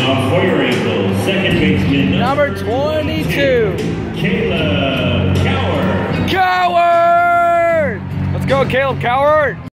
off for your ankle, second baseman Number 22. Kaleb COWART. COWART! Let's go, Kaleb COWART!